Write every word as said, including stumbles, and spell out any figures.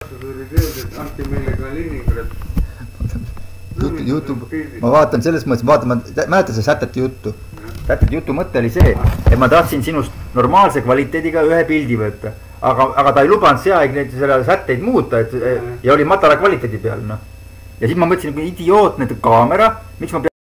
anti meile Kaliningrad. YouTube, ma vaatan selles mõttes, vaatan, ma mäletan see sätete juttu. Sätete jutu mõte oli see, et ma tahtsin sinust normaalse kvaliteediga ühe pildi võtta. Aga, aga ta ei lubanud see aeg neid selle sätteid muuta, et, ja oli matala kvaliteedi peal. No. Ja siis ma mõtlesin, kui idiootne kaamera, miks ma pean